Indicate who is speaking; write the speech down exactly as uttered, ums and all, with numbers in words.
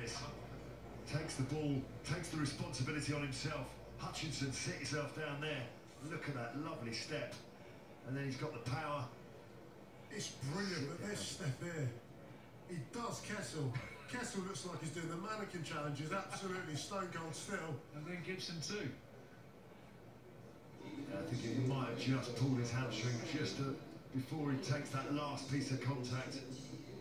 Speaker 1: this. Takes the ball, takes the responsibility on himself. Hutchinson, sit yourself down there. Look at that lovely step. And then he's got the power.
Speaker 2: It's brilliant, but this step here, he does Kessel. Kessel looks like he's doing the mannequin challenge. He's absolutely stone cold still.
Speaker 3: And then Gibson too.
Speaker 1: I think he might have just pulled his hamstring just uh, before he takes that last piece of contact.